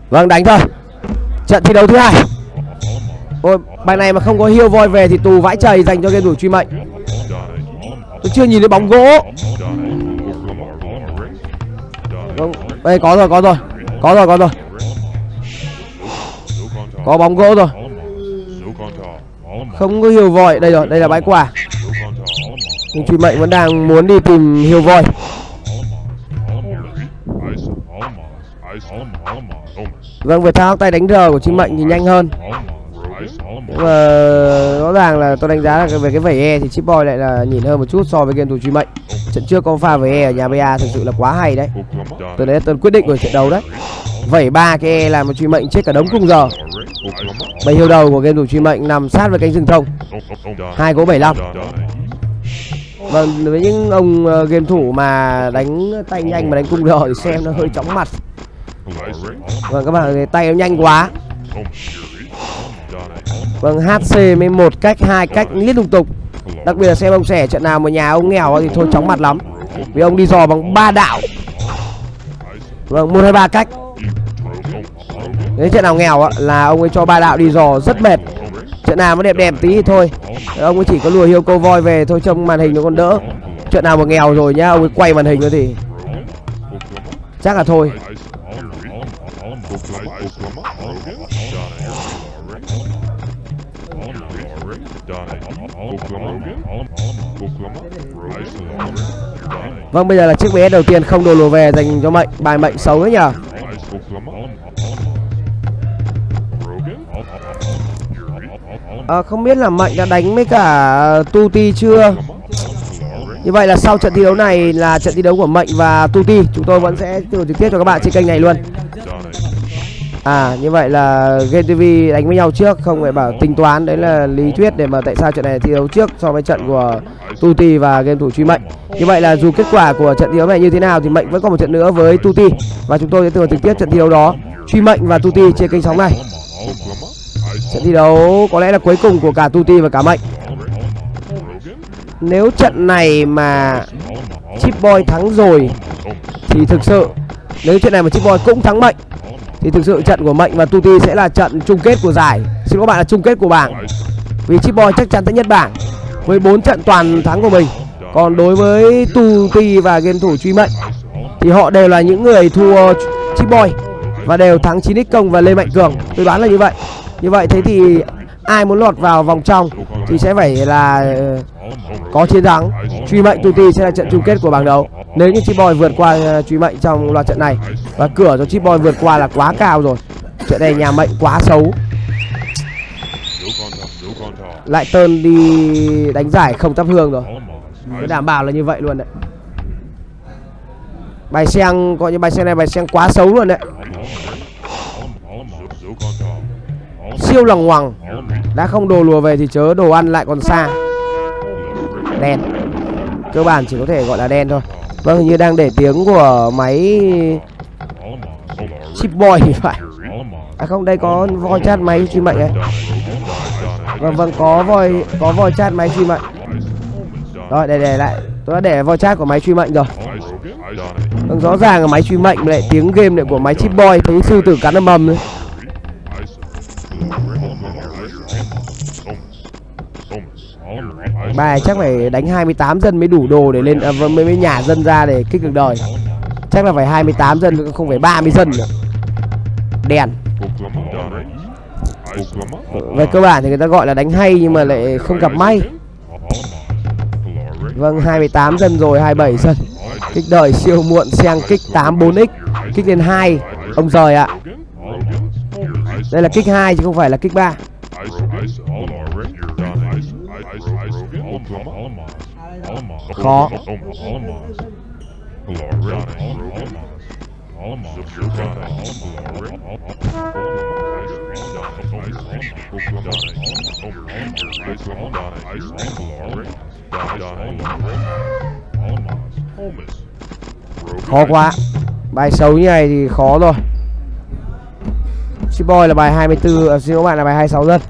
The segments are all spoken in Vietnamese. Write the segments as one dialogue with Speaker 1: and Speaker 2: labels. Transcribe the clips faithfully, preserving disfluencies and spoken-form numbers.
Speaker 1: Vâng, đánh thôi. Trận thi đấu thứ hai. Ôi, bài này mà không có hiêu voi về thì tù vãi chày dành cho game thủ truy mệnh. Tôi chưa nhìn thấy bóng gỗ. Vâng, đây có rồi, có rồi. Có rồi, có rồi. Có bóng gỗ rồi. Không có hiêu voi. Đây rồi, đây là bãi quả. Nhưng truy mệnh vẫn đang muốn đi tìm hiêu voi. Vâng, về thao tay đánh R của truy mệnh thì nhanh hơn. Nhưng mà rõ ràng là tôi đánh giá là về cái vẩy E thì Chip Boy lại là nhỉnh hơn một chút so với game thủ truy mệnh. Trận trước con pha vẩy E ở nhà bê a thực sự là quá hay đấy. Từ đấy tôi quyết định của trận đấu đấy. Vẩy ba cái E làm một truy mệnh chết cả đống cung giờ. Bầy hiêu đầu của game thủ truy mệnh nằm sát với cánh rừng thông. Hai gỗ bảy lăm. Vâng, với những ông uh, game thủ mà đánh tay nhanh mà đánh cung giờ thì xem nó hơi chóng mặt. Vâng, các bạn thấy tay nó nhanh quá. Vâng, hát xê mới một cách, hai cách liên tục tục. Đặc biệt là xem ông Sẻ trận nào mà nhà ông nghèo thì thôi chóng mặt lắm. Vì ông đi dò bằng ba đạo. Vâng, một hai ba cách. Nếu trận nào nghèo là ông ấy cho ba đạo đi dò rất mệt. Trận nào mà đẹp đẹp tí thì thôi, ông ấy chỉ có lùa hiêu câu voi về thôi, trông màn hình nó còn đỡ. Trận nào mà nghèo rồi nhá, ông ấy quay màn hình nữa thì chắc là thôi. Vâng, bây giờ là chiếc bé đầu tiên không đồ lùa về dành cho mệnh. Bài mệnh xấu đấy nhờ. À, không biết là mệnh đã đánh với cả Tuti chưa. Như vậy là sau trận thi đấu này là trận thi đấu của mệnh và Tuti. Chúng tôi vẫn sẽ trực tiếp cho các bạn trên kênh này luôn. À, như vậy là Game ti vi đánh với nhau trước, không phải bảo tính toán. Đấy là lý thuyết để mà tại sao trận này thi đấu trước so với trận của Tuti và game thủ truy mệnh. Như vậy là dù kết quả của trận thi đấu này như thế nào thì mệnh vẫn còn một trận nữa với Tuti. Và chúng tôi sẽ tường trực tiếp trận thi đấu đó, truy mệnh và Tuti trên kênh sóng này. Trận thi đấu có lẽ là cuối cùng của cả Tuti và cả mệnh. Nếu trận này mà Chip Boy thắng rồi thì thực sự, nếu trận này mà Chip Boy cũng thắng mệnh thì thực sự trận của mệnh và Tuti sẽ là trận chung kết của giải. Xin các bạn là chung kết của bảng. Vì Chip Boy chắc chắn sẽ nhất bảng với bốn trận toàn thắng của mình. Còn đối với Tuti và game thủ truy mệnh thì họ đều là những người thua Chip Boy và đều thắng chín x công và Lê Mạnh Cường. Tôi đoán là như vậy. Như vậy thế thì ai muốn lọt vào vòng trong thì sẽ phải là có chiến thắng. Truy mệnh Tuti sẽ là trận chung kết của bảng đấu. Nếu như Chip Boy vượt qua truy mệnh trong loạt trận này, và cửa cho Chip Boy vượt qua là quá cao rồi. Trận này nhà mệnh quá xấu. Lại Tơn đi đánh giải không thắp hương rồi. Tôi đảm bảo là như vậy luôn đấy. Bài Seng, coi như bài Seng này bài Seng quá xấu luôn đấy. Siêu lòng ngoằng. Đã không đồ lùa về thì chớ đồ ăn lại còn xa. Đen. Cơ bản chỉ có thể gọi là đen thôi. Vâng, hình như đang để tiếng của máy Chip Boy thì phải. À không, đây có voi chat máy truy mệnh ấy. Vâng, vâng, có voi có voi chat máy truy mệnh. Rồi, để để lại. Tôi đã để voi chat của máy truy mệnh rồi. Vâng, rõ ràng là máy truy mệnh lại tiếng game này của máy Chip Boy. Thấy sư tử cắn âm mầm đấy. Bài chắc phải đánh hai mươi tám dân mới đủ đồ để lên, à, mới, mới nhả dân ra để kích được đời. Chắc là phải hai mươi tám dân, không phải ba mươi dân nữa. Đèn. Về cơ bản thì người ta gọi là đánh hay nhưng mà lại không gặp may. Vâng, hai mươi tám dân rồi, hai mươi bảy dân. Kích đời siêu muộn, Seng kích tám bốn x. Kích lên hai. Ông rời ạ. Đây là kích hai chứ không phải là kích ba. Khó. Khó quá. Bài xấu như này thì khó rồi. Chip Boy là bài hai mươi tư, à, xin các bạn là bài hai mươi sáu dân.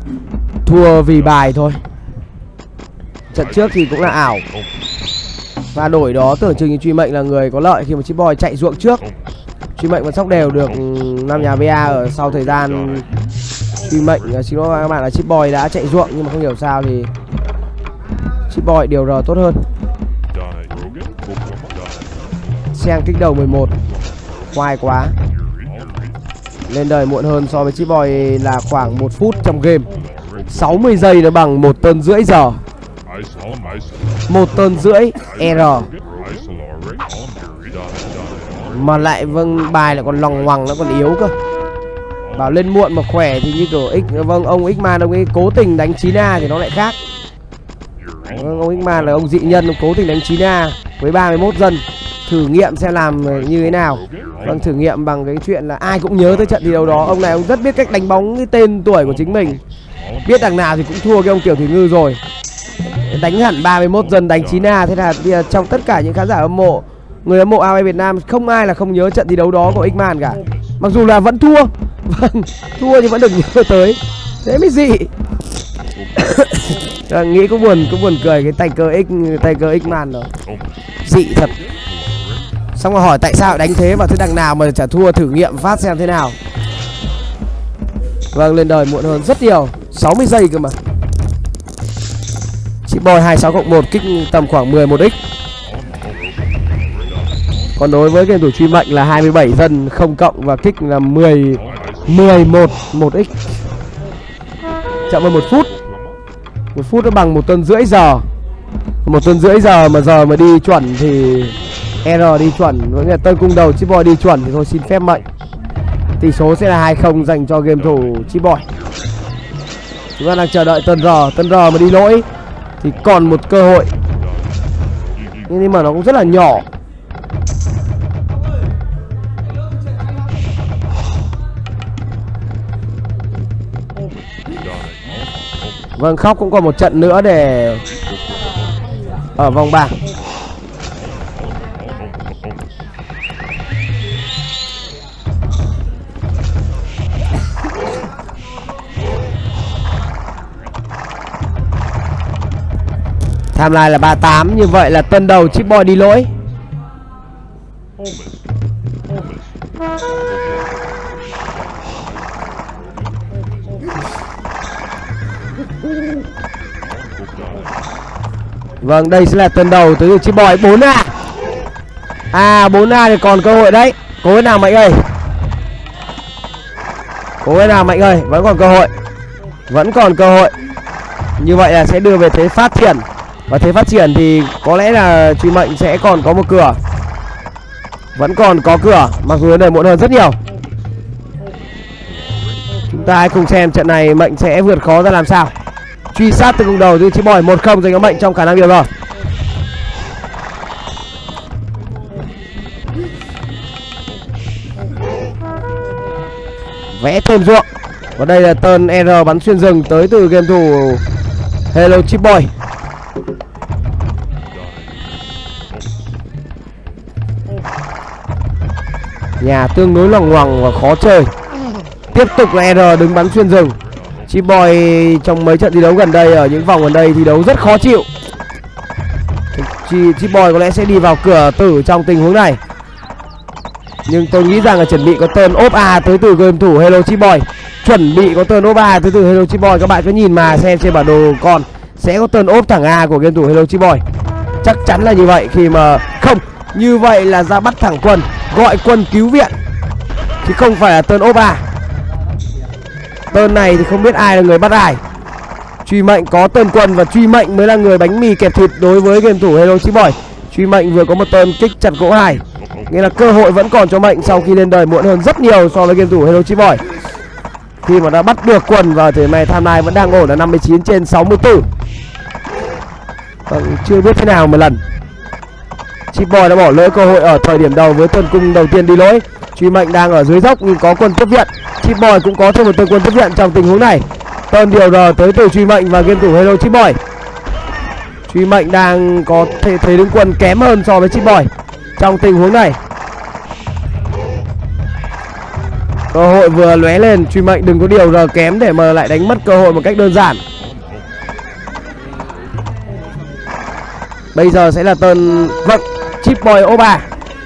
Speaker 1: Thua vì bài thôi. Trận trước thì cũng là ảo. Và đổi đó tưởng chừng như Truy Mệnh là người có lợi khi mà Chip Boy chạy ruộng trước. Truy Mệnh vẫn sóc đều được năm nhà vê a ở sau thời gian Truy Mệnh, xin lỗi các bạn là Chip Boy đã chạy ruộng, nhưng mà không hiểu sao thì Chip Boy điều R tốt hơn. Xem kích đầu mười một, khoai quá. Lên đời muộn hơn so với Chip Boy là khoảng một phút trong game. sáu mươi giây nó bằng một tơn rưỡi giờ. Một tơn rưỡi R. Mà lại vâng bài lại còn lòng ngoằng, nó còn yếu cơ. Bảo lên muộn mà khỏe thì như kiểu X, vâng ông X-Man ông ấy cố tình đánh chín A thì nó lại khác. Vâng, ông X-Man là ông dị nhân, ông cố tình đánh chín A với ba mươi mốt dân. Thử nghiệm xem làm như thế nào. Vâng, thử nghiệm bằng cái chuyện là ai cũng nhớ tới trận thi đấu đó. Ông này ông rất biết cách đánh bóng cái tên tuổi của chính mình. Biết đằng nào thì cũng thua cái ông Tiểu Thủy Ngư rồi. Đánh hẳn ba mươi mốt dân đánh chín A. Thế là bây giờ trong tất cả những khán giả hâm mộ, người hâm mộ a o e Việt Nam, không ai là không nhớ trận thi đấu đó của X-Man cả. Mặc dù là vẫn thua. Vâng, thua nhưng vẫn được nhớ tới. Thế mới dị. Nghĩ cũng buồn, cũng buồn cười cái tay cơ X, tay cơ X-Man đó. Dị thật. Xong rồi hỏi tại sao đánh thế, và thế đằng nào mà chả thua, thử nghiệm phát xem thế nào. Vâng, lên đời muộn hơn rất nhiều, sáu mươi giây cơ mà. Chip Boy hai mươi sáu cộng một, kích tầm khoảng mười một x. Còn đối với game thủ Truy Mệnh là hai mươi bảy dân không cộng và kích là mười mười một một x. Chậm hơn một phút. Một phút nó bằng một tơn rưỡi giờ. Một tơn rưỡi giờ mà giờ mà đi chuẩn thì R đi chuẩn, với là Tân Cung Đầu Chip Boy đi chuẩn thì thôi xin phép mệnh. Tỷ số sẽ là hai không dành cho game thủ Chip Boy. Chúng ta đang chờ đợi Tân R. Tân R mà đi lỗi thì còn một cơ hội, nhưng mà nó cũng rất là nhỏ. Vâng, Khóc cũng còn một trận nữa để ở vòng bảng. Timeline là ba mươi tám, như vậy là tân đầu Chip Boy đi lỗi. Vâng, đây sẽ là tân đầu từ Chip Boy bốn A. À, bốn A thì còn cơ hội đấy. Cố cái nào Mạnh ơi. Cố cái nào Mạnh ơi, vẫn còn cơ hội. Vẫn còn cơ hội. Như vậy là sẽ đưa về thế phát triển. Và thế phát triển thì có lẽ là Truy Mệnh sẽ còn có một cửa. Vẫn còn có cửa, mặc dù đời muộn hơn rất nhiều. Chúng ta hãy cùng xem trận này Mệnh sẽ vượt khó ra làm sao. Truy sát từ cùng đầu từ Chip Boy một không dành cho Mệnh trong khả năng điều rồi. Vẽ thêm ruộng. Và đây là turn R bắn xuyên rừng tới từ game thủ Hello Chip Boy. Nhà tương đối loằng ngoằng và khó chơi. Tiếp tục là R đứng bắn xuyên rừng. Chip Boy trong mấy trận thi đấu gần đây, ở những vòng gần đây thi đấu rất khó chịu. Chip Boy có lẽ sẽ đi vào cửa tử trong tình huống này. Nhưng tôi nghĩ rằng là chuẩn bị có turn ốp A tới từ game thủ Hello Chip Boy. Chuẩn bị có turn ốp A tới từ Hello Chip Boy. Các bạn cứ nhìn mà xem trên bản đồ con sẽ có turn ốp thẳng A của game thủ Hello Chip Boy. Chắc chắn là như vậy, khi mà không, như vậy là ra bắt thẳng quân, gọi quân cứu viện, chứ không phải là turn ốp A. Turn này thì không biết ai là người bắt ai. Truy Mệnh có turn quân và Truy Mệnh mới là người bánh mì kẹp thịt đối với game thủ Hello Chip Boy. Truy Mệnh vừa có một turn kích chặt gỗ hai, nghĩa là cơ hội vẫn còn cho Mệnh sau khi lên đời muộn hơn rất nhiều so với game thủ Hello Chip Boy. Khi mà đã bắt được quần và thời này timeline vẫn đang ổn là năm mươi chín trên sáu mươi tư. Vâng, chưa biết thế nào một lần. Chip Boy đã bỏ lỡ cơ hội ở thời điểm đầu với turn cung đầu tiên đi lỗi. Truy Mệnh đang ở dưới dốc nhưng có quân tiếp viện. Chip Boy cũng có thêm một turn quân tiếp viện trong tình huống này. Turn điều R tới từ Truy Mệnh và game thủ Hello Chip Boy. Truy Mệnh đang có thế, thế đứng quân kém hơn so với Chip Boy trong tình huống này. Cơ hội vừa lóe lên, Truy Mệnh đừng có điều R kém để mà lại đánh mất cơ hội một cách đơn giản. Bây giờ sẽ là tên vâng Chip Boy ô ba.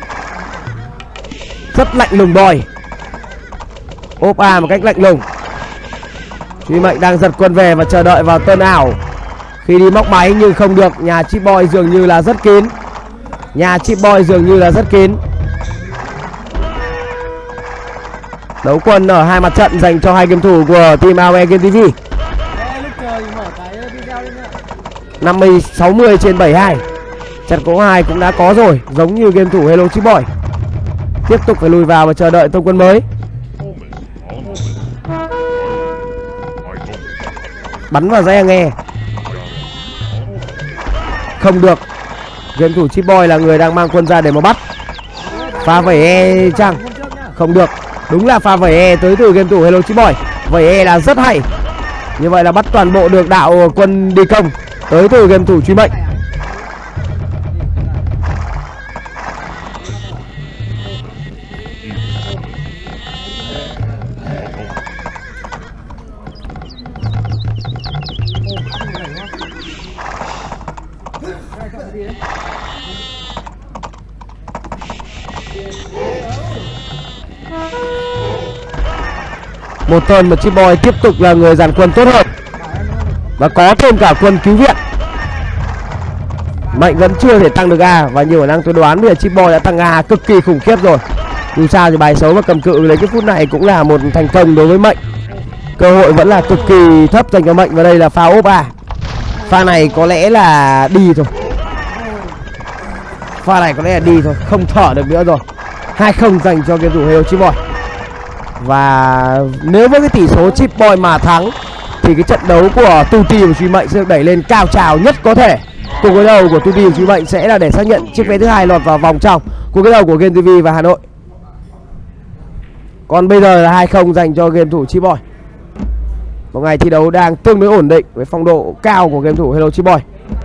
Speaker 1: Rất lạnh lùng boy. ô ba một cách lạnh lùng. Duy Mệnh đang giật quân về và chờ đợi vào tên ảo khi đi móc máy nhưng không được. Nhà Chip Boy dường như là rất kín. Nhà Chip Boy dường như là rất kín. Đấu quân ở hai mặt trận dành cho hai game thủ của team a o e Game ti vi. năm mươi sáu mươi trên bảy mươi hai. Chặt cỗ hai cũng đã có rồi, giống như game thủ Hello Chip Boy. Tiếp tục phải lùi vào và chờ đợi tung quân mới. Bắn vào dây nghe. Không được. Game thủ Chip Boy là người đang mang quân ra để mà bắt. Pha vẩy e chăng? Không được. Đúng là pha vẩy e tới từ game thủ Hello Chip Boy. Vẩy e là rất hay. Như vậy là bắt toàn bộ được đạo quân đi công tới từ game thủ Duy Mệnh. Một tuần mà Chip Boy tiếp tục là người dàn quân tốt hơn và có thêm cả quân cứu viện. Mệnh vẫn chưa thể tăng được A và nhiều khả năng tôi đoán bây giờ Chip Boy đã tăng A cực kỳ khủng khiếp rồi. Dù sao thì bài xấu và cầm cự lấy cái phút này cũng là một thành công đối với Mệnh. Cơ hội vẫn là cực kỳ thấp dành cho Mệnh và đây là pha ốp A. Pha này có lẽ là đi thôi. Pha này có lẽ là đi thôi, không thở được nữa rồi. hai không dành cho game thủ Hello Chip Boy. Và nếu với cái tỷ số Chip Boy mà thắng thì cái trận đấu của Tuti và Duy Mệnh sẽ được đẩy lên cao trào nhất có thể. Cuộc đối đầu của Tuti và Duy Mệnh sẽ là để xác nhận chiếc vé thứ hai lọt vào vòng trong cuộc đối đầu của Game ti vi và Hà Nội. Còn bây giờ là hai không dành cho game thủ Chip Boy. Một ngày thi đấu đang tương đối ổn định với phong độ cao của game thủ Hello Chip Boy.